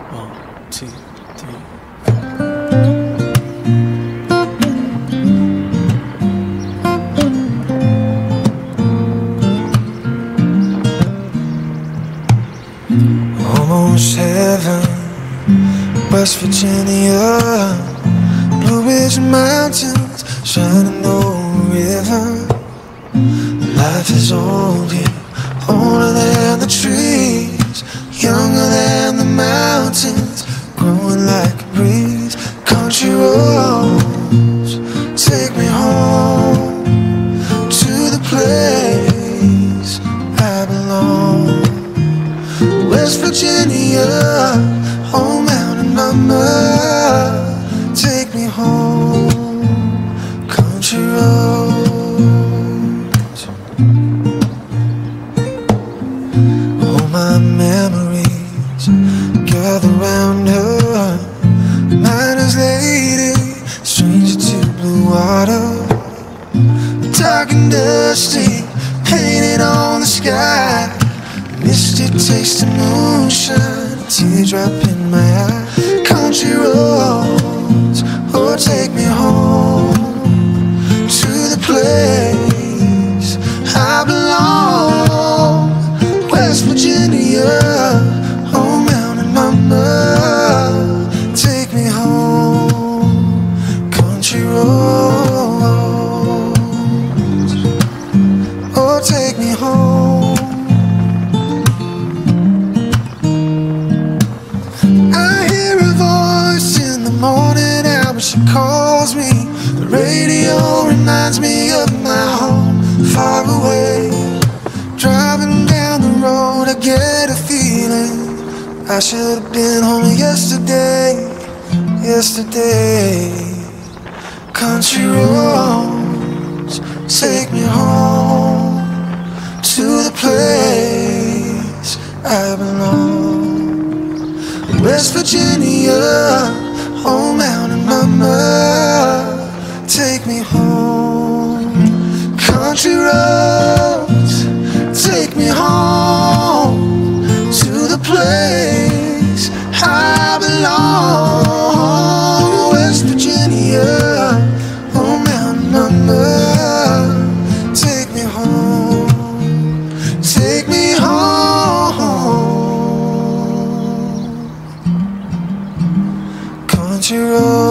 One, two, three. Almost heaven, West Virginia, Blue Ridge Mountains, Shenandoah River. Life is old here, older than the trees, younger than the mountains, growing like a breeze. Country roads take me home to the place I belong. West Virginia, oh mountain mama, take me home. Country roads. All my memories gather round her. Miner's lady, stranger to blue water. Dark and dusty, painted on the sky. Misty taste of moonshine, a teardrop in my eye. Country roads, oh take me home to the place I belong. West Virginia, oh mountain mama, take me home. Country roads, oh take me home. Morning hour she calls me. The radio reminds me of my home far away. Driving down the road I get a feeling I should have been home yesterday. Yesterday. Country roads take me home to the place I belong. West Virginia, oh mountain mama, take me home. Country roads, take me home to the place I belong. West Virginia, oh mountain mama, take me home. Take me home. Country road.